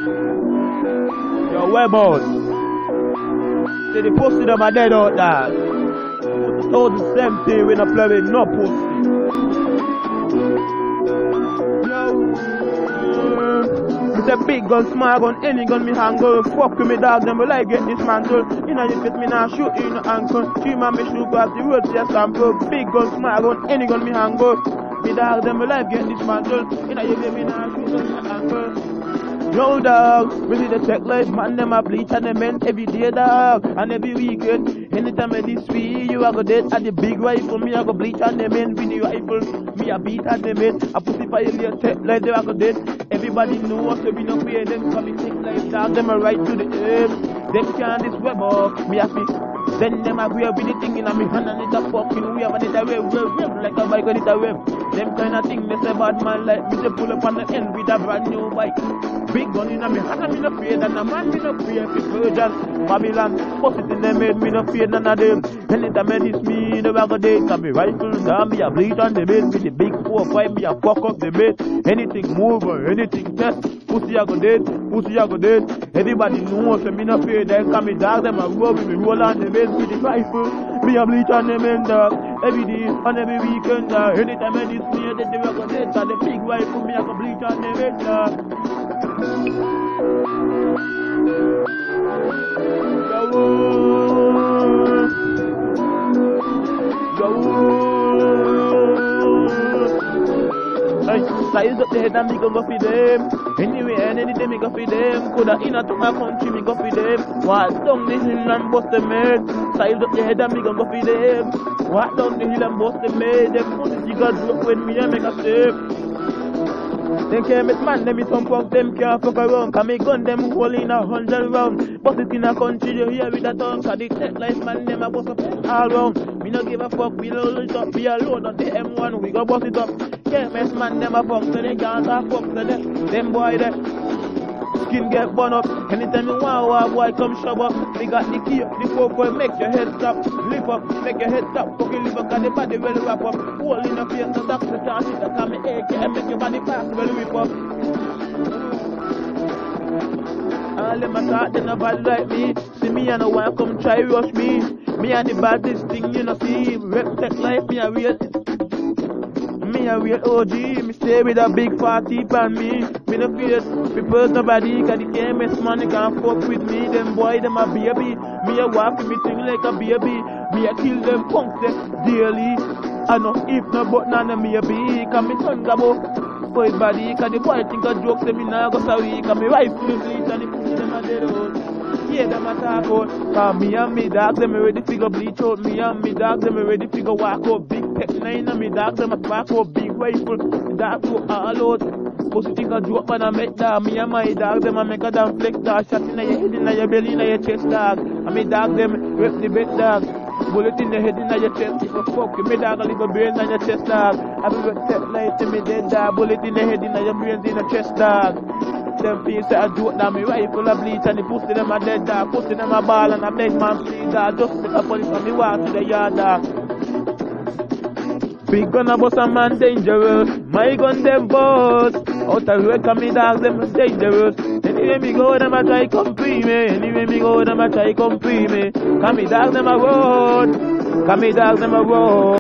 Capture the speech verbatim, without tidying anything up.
Yo, webos. Say the pussy them are dead out there. All the same thing when I play with no pussy. It's a big gun, small gun, any gun me hang go. Fuck with me dog, them will like get dismantled. You know you fit me now, shoot in the ankle. Three man me shoot past the road, just sample. Big gun, small gun, any gun me hang go. Me dog, them will like get dismantled. You know you fit me now, shoot in the ankle. Yo dog, we see the tech life, man them a bleach and them men every day dog, and every weekend. Anytime I this week, you a go dead at the big rifle, me a go bleach and them men with the rifle. Me a beat at them men, I put it for your tech life, they a go dead. Everybody know us, so we no fear them, cause me tech life dog, them a right to the end. Them can't this web up, me a fi. Then them a grab with the thing in a me hand and it a fucking wave and it a wave, wave, wave, like a bike and it a wave. Them kind of thing, they say bad man like me, they pull up on the end with a brand new bike. Big gun in a me hand and me no fear, and a man me no fear, fi Persian, Babylon, bust it in them head, me no fear none of them. Anytime I this me, they a go dead, cause me rifle down, me a bleach on the bed, with the big four five, me a fuck up the bed. Anything move or anything test, pussy a go dead, pussy a go dead. Everybody know, so me no fear them, cause me dog them a roll with me roll on the bed with the rifle. Me a bleach on them end dog, every day and every weekend dog. Anytime I this me, they a go dead, cause the big rifle, me a go bleach on them end dog. Size up the head and me go go for them. Anyway, and anything me go for them. Coulda in to my country, me go for them. Walk down the hill and bust them head. Size up the head and me go go for them. Walk down the hill and bust them head. Them pussy you got look when me and make a step. Them can't make man, them is some fuck, them can't fuck around. Cause me gun them hole in a hundred round. Bust it in a country, you hear with a tongue. Cause the tech life man, them a bust up all round. Me no give a fuck, we load it up. Be alone on the M one, we go bust it up. Can't mess man, them a fuck, so they can't have fuck, so they, them boy there. Skin get burn up. Anytime you want war boy come shove up. We got the key, the four boy make your head stop. Lift up, make your head stop. Fucking live up, cause the body well wrap up. Hole in your face, no doctor chance it. Cause me A K M make your body pass well whip up. All them a talk, they no bad like me. See me and no one come try rush me. Me and the baddest thing you know see. Rep tech life, me a real. Me a real O G, me stay with a big party pan me. Me no fear, me purse nobody, cause the game is money can't fuck with me. Them boy, them a baby. Me a walk with me thing like a baby. Me a kill them punks them daily. I know if no but none of me a be. Cause me son gabo, boy body, cause the boy think a joke, say me nah go sorry. Cause me rifle is bleach and the pussy them a dead out. Yeah, them a talk out. Cause me and me dogs, them ready figure bleach out. Me and me dogs, them ready figure walk out. Big tech nine and me dogs, them a spark out. Big rifle, dogs go all out. Pussy think a joke, man, I make dog. Me and my dogs, them a make a damn flex dog. Shot in your head, in your belly, in your chest dog. And me dogs, them rep the bed dog. Bullet in the head, in your chest. If you fuck you, me dog a little brain in your chest dog. I be rep tech light to me dead dog. Bullet in the head, in your brains, in your chest dog. Them face say a joke that me rifle a bleach and the pussy them a dead dog. Pussy them a ball and a big man see dog. Just take a police and me walk to the yard dog. Big gun a bust a man dangerous. My gun them boss. Out of work and me dogs them dangerous. Anyway me go them a try come free me. Anyway me go them a try come free me. Cause me dogs them a road. Cause me dogs them a road.